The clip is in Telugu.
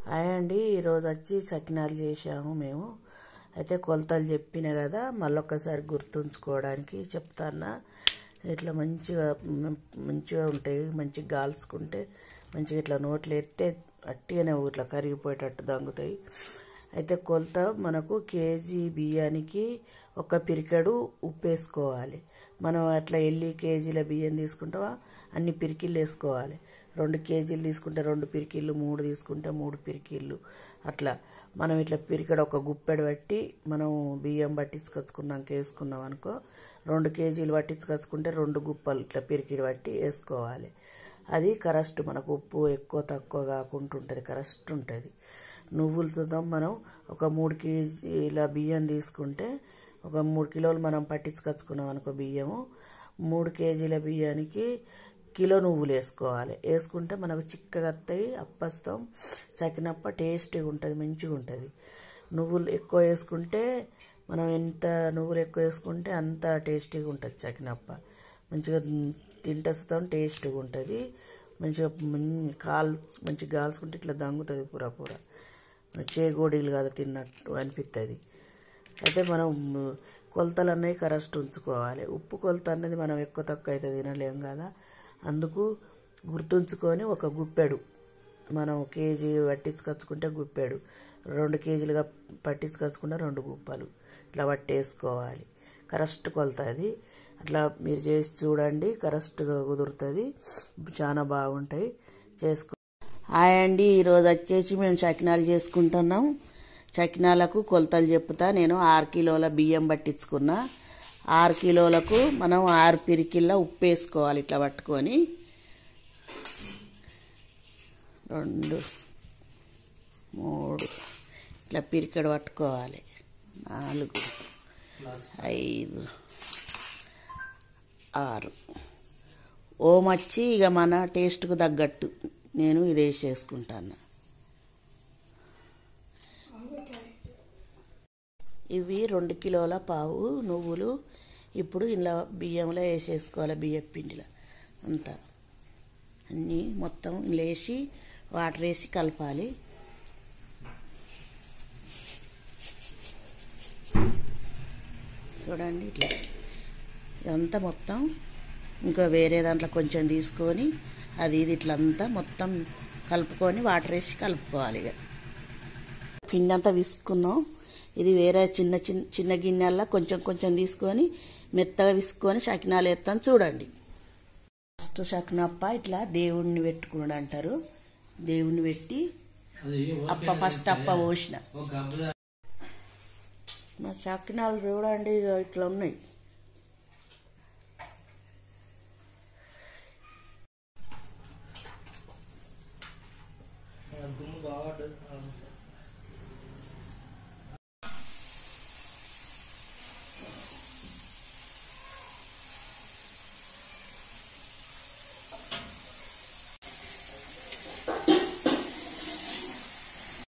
హాయ్ అండి, ఈరోజు వచ్చి సకినాలు చేసాము మేము. అయితే కొలతలు చెప్పిన కదా, మళ్ళొక్కసారి గుర్తుంచుకోవడానికి చెప్తానా. ఇట్లా మంచిగా ఉంటాయి, మంచిగా కాల్చుకుంటే మంచిగా ఇట్లా నోట్లు ఎత్తే అట్టిగానే ఇట్లా కరిగిపోయేటట్టు దంగుతాయి. అయితే కొలత మనకు కేజీ బియ్యానికి ఒక పిరికెడు ఉప్పు వేసుకోవాలి. మనం అట్లా కేజీల బియ్యం తీసుకుంటావా అన్ని పిరికిళ్ళు వేసుకోవాలి. 2 కేజీలు తీసుకుంటే 2 పిరికిళ్ళు, 3 తీసుకుంటే 3 పిరికిళ్ళు. అట్లా మనం ఇట్లా పిరికెడు ఒక గుప్పెడు పట్టి మనం బియ్యం పట్టించుకొచ్చుకున్నాక వేసుకున్నాం అనుకో, 2 కేజీలు పట్టించుకొచ్చుకుంటే 2 గుప్పలు ఇట్లా పిరికిడి పట్టి వేసుకోవాలి. అది కరెక్ట్, మనకు ఉప్పు ఎక్కువ తక్కువ కాకుండా ఉంటుంది, కరెక్ట్ ఉంటుంది. నువ్వులు చూద్దాం, మనం ఒక 3 కేజీల బియ్యం తీసుకుంటే ఒక 3 కిలోలు మనం పట్టించుకొచ్చుకున్నాం అనుకో బియ్యము, 3 కేజీల బియ్యానికి కిలో నువ్వులు వేసుకోవాలి. వేసుకుంటే మనకు చిక్కగా వస్తాయి, అప్పస్తాం చకినప్ప టేస్టీగా ఉంటుంది, మంచిగా ఉంటుంది. నువ్వులు ఎక్కువ వేసుకుంటే మనం ఎంత నువ్వులు ఎక్కువ వేసుకుంటే అంత టేస్టీగా ఉంటుంది చకినప్ప. మంచిగా తింటేస్తాం, టేస్టీగా ఉంటుంది. మంచిగా మంచిగా కాల్చుకుంటే ఇట్లా దంగుతుంది, పూర చేగోడీలు కాదు తిన్నట్టు అనిపిస్తుంది. అయితే మనం కొలతలు అన్నవి కరెక్ట్ ఉంచుకోవాలి. ఉప్పు కొలత అన్నది మనం ఎక్కువ తక్కువ అయితే తినలేం కదా, అందుకు గుర్తుంచుకొని ఒక గుప్పెడు మనం కేజీ పట్టించుకొచ్చుకుంటే గుప్పెడు, 2 కేజీలుగా పట్టించుకొచ్చుకుంటే 2 గుప్పలు ఇట్లా పట్టేసుకోవాలి. కరెక్ట్ కొలత అది. అట్లా మీరు చేసి చూడండి, కరెక్ట్గా కుదురుతుంది, చాలా బాగుంటాయి. హాయ్ అండి, ఈరోజు వచ్చేసి మేము సకినాలు చేసుకుంటున్నాం. సకినాలకు కొలతలు చెప్తా. నేను 6 కిలోల బియ్యం పట్టించుకున్నా. 6 కిలోలకు మనం 6 పిరికిళ్ళ ఉప్పు వేసుకోవాలి. ఇట్లా పట్టుకొని 2, 3 ఇట్లా పిరికెడు పట్టుకోవాలి. 4, 5, 6 ఓం వచ్చి ఇక మన టేస్ట్కు తగ్గట్టు నేను ఇది వేసేసుకుంటాను. ఇవి 2 కిలోల పావు నువ్వులు ఇప్పుడు ఇలా బియ్యంలో వేసేసుకోవాలి. బియ్యం పిండిలో అంతా అన్నీ మొత్తం లేచి వాటర్ వేసి కలపాలి. చూడండి ఇట్లా ఇదంతా మొత్తం. ఇంకా వేరే దాంట్లో కొంచెం తీసుకొని అది ఇది ఇట్లా అంతా మొత్తం కలుపుకొని వాటర్ వేసి కలుపుకోవాలి. ఇక పిండి అంతా విసుకున్నాం. ఇది వేరే చిన్న గిన్నెల్లో కొంచెం తీసుకొని మెత్తగా విసుకొని సకినాలు వేస్తాను చూడండి. ఫస్ట్ సకినప్ప ఇట్లా దేవుడిని పెట్టుకున్నాడు అంటారు. దేవుడిని పెట్టి ఫస్ట్ అప్ప పోసిన మా సకినాలు చూడండి ఇట్లా ఉన్నాయి. దుమ్ము బాగా